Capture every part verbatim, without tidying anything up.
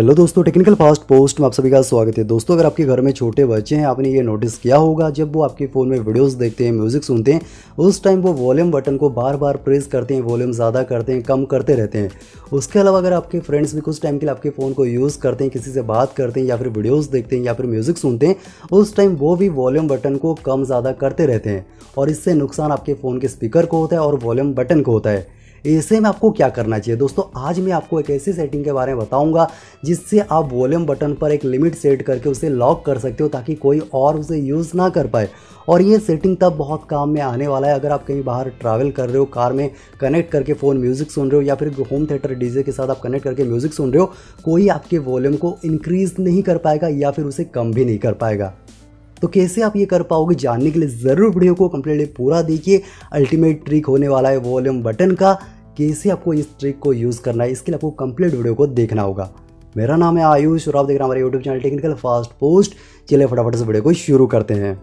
Hello दोस्तों, technical fast post में आप सभी का स्वागत है। दोस्तों, अगर आपके घर में छोटे बच्चे हैं, आपने ये नोटिस किया होगा जब वो आपके फ़ोन में वीडियोस देखते हैं, म्यूज़िक सुनते हैं, उस टाइम वो वॉल्यूम बटन को बार बार प्रेस करते हैं, वॉल्यूम ज़्यादा करते हैं, कम करते रहते हैं। उसके अलावा अगर आपके फ्रेंड्स भी कुछ टाइम के लिए आपके फ़ोन को यूज़ करते हैं, किसी से बात करते हैं या फिर वीडियोज़ देखते हैं या फिर म्यूज़िक सुनते हैं, उस टाइम वो भी वॉल्यूम बटन को कम ज़्यादा करते रहते हैं और इससे नुकसान आपके फ़ोन के स्पीकर को होता है और वॉल्यूम बटन को होता है। ऐसे में आपको क्या करना चाहिए? दोस्तों, आज मैं आपको एक ऐसी सेटिंग के बारे में बताऊंगा जिससे आप वॉल्यूम बटन पर एक लिमिट सेट करके उसे लॉक कर सकते हो ताकि कोई और उसे यूज़ ना कर पाए। और ये सेटिंग तब बहुत काम में आने वाला है अगर आप कहीं बाहर ट्रैवल कर रहे हो, कार में कनेक्ट करके फ़ोन म्यूज़िक सुन रहे हो या फिर होम थिएटर डीजे के साथ आप कनेक्ट करके म्यूज़िक सुन रहे हो। कोई आपके वॉल्यूम को इंक्रीज़ नहीं कर पाएगा या फिर उसे कम भी नहीं कर पाएगा। तो कैसे आप ये कर पाओगे, जानने के लिए ज़रूर वीडियो को कंप्लीटली पूरा देखिए। अल्टीमेट ट्रिक होने वाला है वॉल्यूम बटन का। कैसे आपको इस ट्रिक को यूज़ करना है, इसके लिए आपको कंप्लीट वीडियो को देखना होगा। मेरा नाम है आयुष और आप देख रहे हैं हमारे YouTube channel technical fast post. चलिए फटाफट से वीडियो को शुरू करते हैं।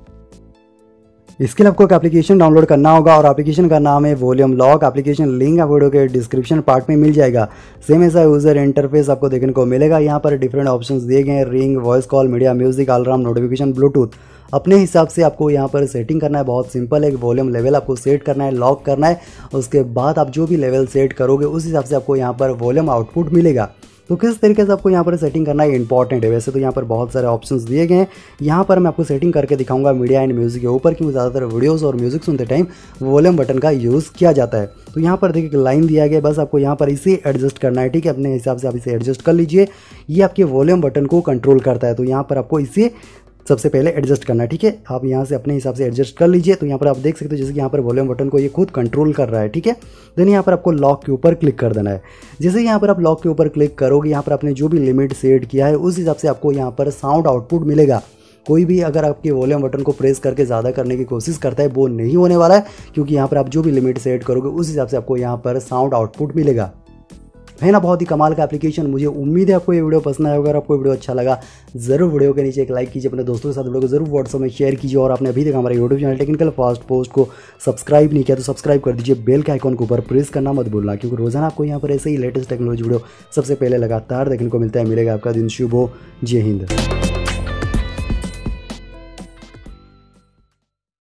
इसके लिए आपको एक एप्लीकेशन डाउनलोड करना होगा और एप्लीकेशन का नाम है वॉल्यूम लॉक। एप्लीकेशन लिंक आप वीडियो के डिस्क्रिप्शन पार्ट में मिल जाएगा। सेम ऐसा यूजर इंटरफेस आपको देखने को मिलेगा। यहाँ पर डिफरेंट ऑप्शंस दिए गए हैं, ring, voice call, media, music, alarm, notification, Bluetooth. अपने हिसाब से आपको यहाँ पर सेटिंग करना है। बहुत सिंपल है, वॉल्यूम लेवल आपको सेट करना है, लॉक करना है। उसके बाद आप जो भी लेवल सेट करोगे उस हिसाब से आपको यहाँ पर वॉल्यूम आउटपुट मिलेगा। तो किस तरीके से आपको यहाँ पर सेटिंग करना है इंपॉर्टेंट है। वैसे तो यहाँ पर बहुत सारे ऑप्शंस दिए गए हैं। यहाँ पर मैं आपको सेटिंग करके दिखाऊंगा मीडिया एंड म्यूजिक के ऊपर, क्योंकि ज़्यादातर वीडियोस और म्यूजिक सुनते टाइम वॉल्यूम बटन का यूज़ किया जाता है। तो यहाँ पर देखिए लाइन दिया गया, बस आपको यहाँ पर इसे एडजस्ट करना है। ठीक है, अपने हिसाब से आप इसे एडजस्ट कर लीजिए। ये आपके वॉल्यूम बटन को कंट्रोल करता है, तो यहाँ पर आपको इसे सबसे पहले एडजस्ट करना है। ठीक है, आप यहाँ से अपने हिसाब से एडजस्ट कर लीजिए। तो यहाँ पर आप देख सकते हो जैसे कि यहाँ पर वॉल्यूम बटन को ये खुद कंट्रोल कर रहा है। ठीक है, देन यहाँ पर आपको लॉक के ऊपर क्लिक कर देना है। जैसे यहाँ पर आप लॉक के ऊपर क्लिक करोगे, यहाँ पर आपने जो भी लिमिट सेट किया है उस हिसाब से आपको यहाँ पर साउंड आउटपुट मिलेगा। कोई भी अगर आपके वॉल्यूम बटन को प्रेस करके ज़्यादा करने की कोशिश करता है वो नहीं होने वाला है, क्योंकि यहाँ पर आप जो भी लिमिट सेट करोगे उस हिसाब से आपको यहाँ पर साउंड आउटपुट मिलेगा। है ना, बहुत ही कमाल का एप्लीकेशन। मुझे उम्मीद है आपको ये वीडियो पसंद आएगा। अगर आपको वीडियो अच्छा लगा ज़रूर वीडियो के नीचे एक लाइक कीजिए, अपने दोस्तों के साथ वीडियो को जरूर व्हाट्सएप में शेयर कीजिए। और आपने अभी तक हमारे YouTube channel technical fast post को सब्सक्राइब नहीं किया तो सब्सक्राइब कर दीजिए। बेल के आइकॉन के ऊपर प्रेस करना मत भूलना, क्योंकि रोजाना आपको यहाँ पर ऐसे ही लेटेस्ट टेक्नोलॉजी वीडियो सबसे पहले लगातार देखने को मिलता है। मिलेगा आपका दिन शुभ हो। जय हिंद।